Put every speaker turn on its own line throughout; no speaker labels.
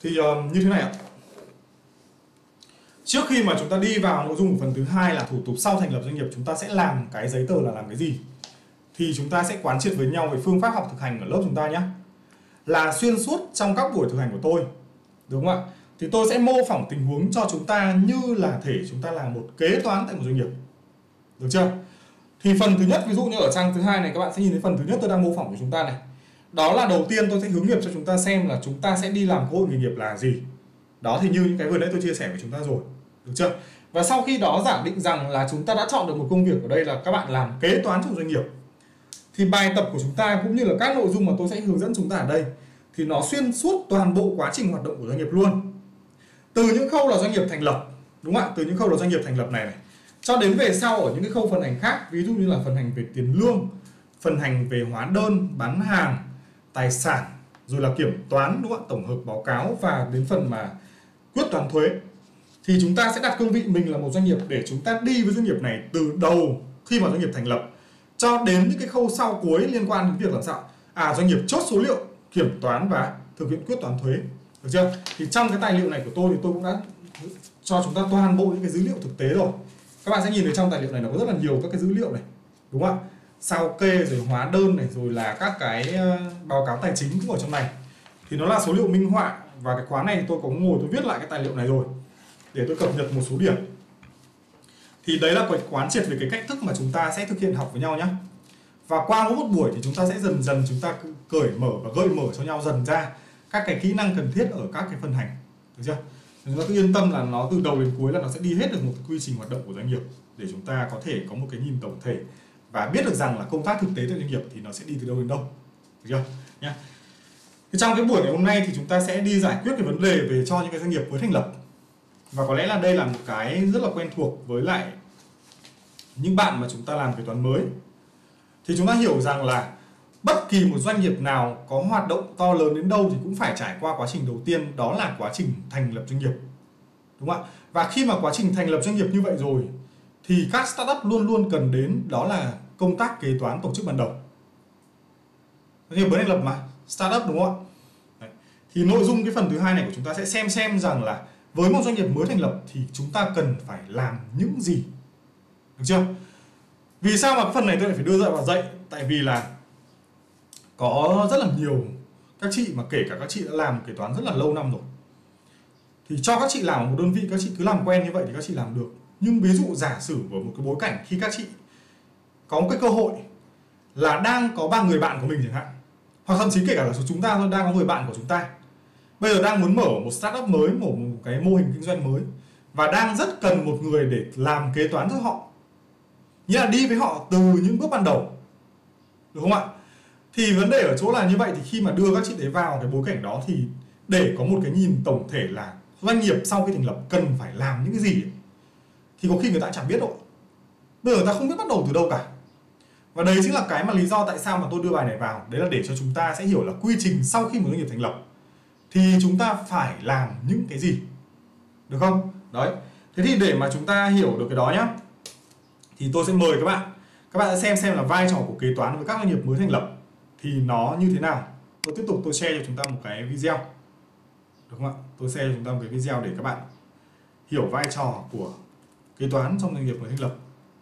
Thì như thế này ạ. Trước khi mà chúng ta đi vào nội dung của phần thứ hai là thủ tục sau thành lập doanh nghiệp, chúng ta sẽ làm cái giấy tờ là làm cái gì, thì chúng ta sẽ quán triệt với nhau về phương pháp học thực hành ở lớp chúng ta nhé. Là xuyên suốt trong các buổi thực hành của tôi, đúng không ạ? Thì tôi sẽ mô phỏng tình huống cho chúng ta như là thể chúng ta làm một kế toán tại một doanh nghiệp, được chưa? Thì phần thứ nhất, ví dụ như ở trang thứ hai này, các bạn sẽ nhìn thấy phần thứ nhất tôi đang mô phỏng của chúng ta này. Đó là đầu tiên tôi sẽ hướng nghiệp cho chúng ta xem là chúng ta sẽ đi làm cơ hội nghề nghiệp là gì. Đó thì như những cái vừa nãy tôi chia sẻ với chúng ta rồi, được chưa? Và sau khi đó giả định rằng là chúng ta đã chọn được một công việc ở đây là các bạn làm kế toán trong doanh nghiệp, thì bài tập của chúng ta cũng như là các nội dung mà tôi sẽ hướng dẫn chúng ta ở đây thì nó xuyên suốt toàn bộ quá trình hoạt động của doanh nghiệp luôn. Từ những khâu là doanh nghiệp thành lập, đúng không ạ? Từ những khâu là doanh nghiệp thành lập này cho đến về sau ở những cái khâu phần hành khác, ví dụ như là phần hành về tiền lương, phần hành về hóa đơn, bán hàng, tài sản, rồi là kiểm toán, đúng không ạ? Tổng hợp báo cáo và đến phần mà quyết toán thuế. Thì chúng ta sẽ đặt cương vị mình là một doanh nghiệp để chúng ta đi với doanh nghiệp này từ đầu khi mà doanh nghiệp thành lập cho đến những cái khâu sau cuối liên quan đến việc làm sao doanh nghiệp chốt số liệu, kiểm toán và thực hiện quyết toán thuế, được chưa? Thì trong cái tài liệu này của tôi thì tôi cũng đã cho chúng ta toàn bộ những cái dữ liệu thực tế rồi. Các bạn sẽ nhìn thấy trong tài liệu này nó có rất là nhiều các cái dữ liệu này, đúng không ạ? Sao kê rồi hóa đơn này, rồi là các cái báo cáo tài chính cũng ở trong này. Thì nó là số liệu minh họa, và cái khóa này thì tôi có ngồi tôi viết lại cái tài liệu này rồi để tôi cập nhật một số điểm. Thì đấy là cái quán triệt về cái cách thức mà chúng ta sẽ thực hiện học với nhau nhé. Và qua mỗi một buổi thì chúng ta sẽ dần dần chúng ta cởi mở và gợi mở cho nhau dần ra các cái kỹ năng cần thiết ở các cái phần hành, được chưa? Chúng ta cứ yên tâm là nó từ đầu đến cuối là nó sẽ đi hết được một cái quy trình hoạt động của doanh nghiệp để chúng ta có thể có một cái nhìn tổng thể và biết được rằng là công tác thực tế tại doanh nghiệp thì nó sẽ đi từ đâu đến đâu, được chưa nhá. Thì trong cái buổi ngày hôm nay thì chúng ta sẽ đi giải quyết cái vấn đề về cho những cái doanh nghiệp mới thành lập, và có lẽ là đây là một cái rất là quen thuộc với lại những bạn mà chúng ta làm kế toán mới. Thì chúng ta hiểu rằng là bất kỳ một doanh nghiệp nào có hoạt động to lớn đến đâu thì cũng phải trải qua quá trình đầu tiên, đó là quá trình thành lập doanh nghiệp, đúng không ạ? Và khi mà quá trình thành lập doanh nghiệp như vậy rồi thì các startup luôn luôn cần đến đó là công tác kế toán tổ chức ban đầu. Doanh nghiệp mới thành lập mà, startup, đúng không ạ? Đấy. Thì nội dung cái phần thứ hai này của chúng ta sẽ xem rằng là với một doanh nghiệp mới thành lập thì chúng ta cần phải làm những gì, được chưa? Vì sao mà cái phần này tôi lại phải đưa ra vào dạy? Tại vì là có rất là nhiều các chị, mà kể cả các chị đã làm kế toán rất là lâu năm rồi, thì cho các chị làm ở một đơn vị, các chị cứ làm quen như vậy thì các chị làm được. Nhưng ví dụ giả sử ở một cái bối cảnh khi các chị có một cái cơ hội là đang có 3 người bạn của mình chẳng hạn, hoặc thậm chí kể cả là chúng ta đang có người bạn của chúng ta bây giờ đang muốn mở một startup mới, một cái mô hình kinh doanh mới, và đang rất cần một người để làm kế toán cho họ, nghĩa là đi với họ từ những bước ban đầu, được không ạ? Thì vấn đề ở chỗ là như vậy, thì khi mà đưa các chị đấy vào cái bối cảnh đó thì để có một cái nhìn tổng thể là doanh nghiệp sau khi thành lập cần phải làm những cái gì thì có khi người ta chẳng biết đâu. Bây giờ người ta không biết bắt đầu từ đâu cả. Và đấy chính là cái mà lý do tại sao mà tôi đưa bài này vào. Đấy là để cho chúng ta sẽ hiểu là quy trình sau khi một doanh nghiệp thành lập thì chúng ta phải làm những cái gì, được không? Đấy. Thế thì để mà chúng ta hiểu được cái đó nhá, thì tôi sẽ mời các bạn sẽ xem là vai trò của kế toán với các doanh nghiệp mới thành lập thì nó như thế nào. Tôi tiếp tục tôi share cho chúng ta một cái video, được không ạ? Tôi share cho chúng ta một cái video để các bạn hiểu vai trò của kế toán trong doanh nghiệp mới thành lập.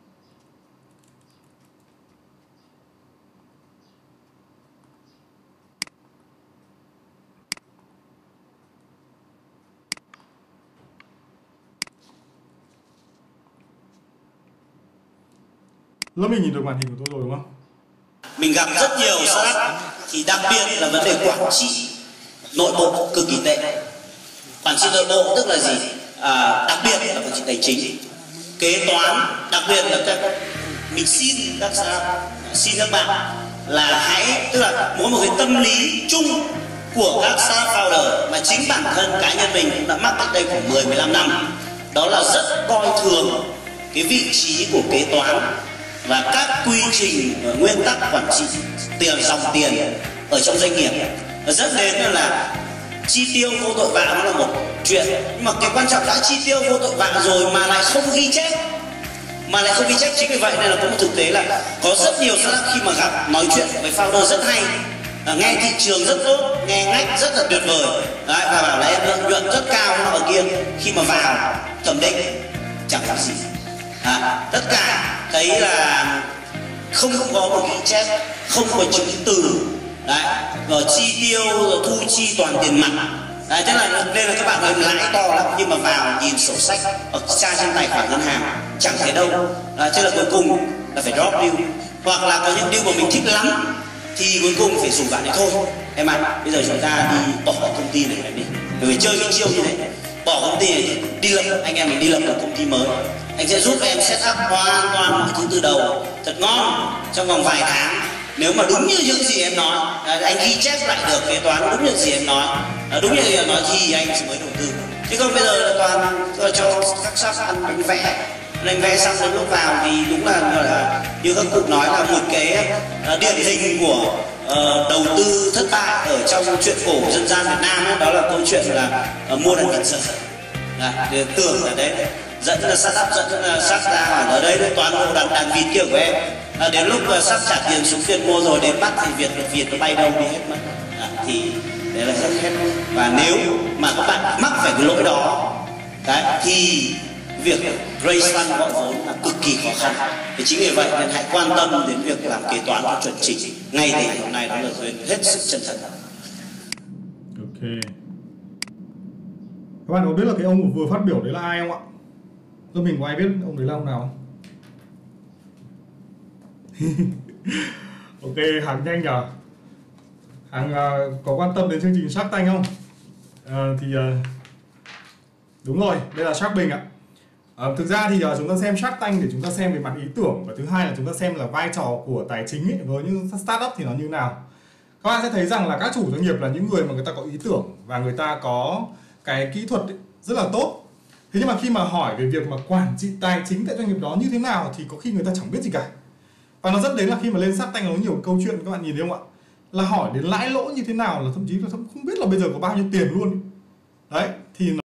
Lớp mình nhìn được màn hình của tôi rồi đúng không?
Mình gặp rất nhiều startup thì đặc biệt là vấn đề quản trị nội bộ cực kỳ tệ. Quản trị nội bộ tức là gì? Đặc biệt là quản trị tài chính, kế toán, đặc biệt là mình xin các bạn là hãy, tức là mỗi một cái tâm lý chung của các startup founder mà chính bản thân cá nhân mình cũng đã mắc cách đây khoảng 10-15 năm, đó là rất coi thường cái vị trí của kế toán và các quy trình nguyên tắc quản trị dòng tiền ở trong doanh nghiệp, dẫn đến là chi tiêu vô tội vạ nó là một chuyện, nhưng mà cái quan trọng đã chi tiêu vô tội vạ rồi mà lại không ghi chép, chính vì vậy nên là có một thực tế là có rất nhiều startup khi mà gặp nói chuyện với founder rất hay, nghe thị trường rất tốt, nghe ngách rất là tuyệt vời. Đấy, và bảo là em lợi nhuận rất cao nó ở kia, khi mà vào thẩm định chẳng làm gì. Tất cả thấy là không có một ghi chép, không có chứng từ. Đấy, rồi chi tiêu, rồi thu chi toàn tiền mặt. Đấy, tức là nên là các bạn ơi, lãi to lắm nhưng mà vào nhìn sổ sách ở tra trên tài khoản ngân hàng chẳng thấy đâu. Chứ là cuối cùng là phải drop deal, hoặc là có những deal mà mình thích lắm thì cuối cùng phải rủ bạn ấy thôi em ạ, bây giờ chúng ta đi bỏ công ty này đi, phải chơi cái chiêu như này, bỏ công ty này, đi lập, anh em mình đi lập một công ty mới, anh sẽ giúp em set up hoàn toàn mọi thứ từ đầu thật ngon trong vòng vài tháng. Nếu mà đúng như những gì em nói, anh ghi chép lại được kế toán đúng như gì em nói, đúng như em nói thì anh sẽ mới đầu tư. Chứ không bây giờ là toàn cho các shop ăn bánh vẽ, đánh vẽ xong đến lúc vào thì đúng là như các cụ nói là một cái điển hình của đầu tư thất bại ở trong chuyện cổ dân gian Việt Nam ấy, đó là câu chuyện là mua đàn Việt dở. Tưởng là đấy dẫn là startup, dẫn là sắp ra hỏi ở đây toàn bộ đàn vịt kia của em, đến lúc sắp trả tiền xuống tiền mua rồi đến bắt thì Việt nó bay đâu đi hết mất. Thì đấy là rất hết. Và nếu mà các bạn mắc phải cái lỗi đó đấy, thì việc raise fund gọi vốn là cực kỳ khó khăn. Thì chính vì vậy nên hãy quan tâm đến việc làm kế toán cho chuẩn chỉnh ngay từ ngày hôm nay, đó là hết sức chân thật.
Ok. Các bạn có biết là cái ông vừa phát biểu đấy là ai không ạ? Giúp mình có ai biết ông đấy là ông nào? Ok, Hằng nhanh nhờ. Hằng có quan tâm đến chương trình Shark Tank không? Đúng rồi, đây là Shark Bình ạ. Thực ra thì chúng ta xem Shark Tank để chúng ta xem về mặt ý tưởng, và thứ hai là chúng ta xem là vai trò của tài chính ấy, với những startup thì nó như nào. Các bạn sẽ thấy rằng là các chủ doanh nghiệp là những người mà người ta có ý tưởng và người ta có cái kỹ thuật ấy, rất là tốt. Thế nhưng mà khi mà hỏi về việc mà quản trị tài chính tại doanh nghiệp đó như thế nào thì có khi người ta chẳng biết gì cả. Và nó dẫn đến là khi mà lên Shark Tank nó nhiều câu chuyện các bạn nhìn thấy không ạ? Là hỏi đến lãi lỗ như thế nào, là thậm chí là không biết là bây giờ có bao nhiêu tiền luôn. Đấy, thì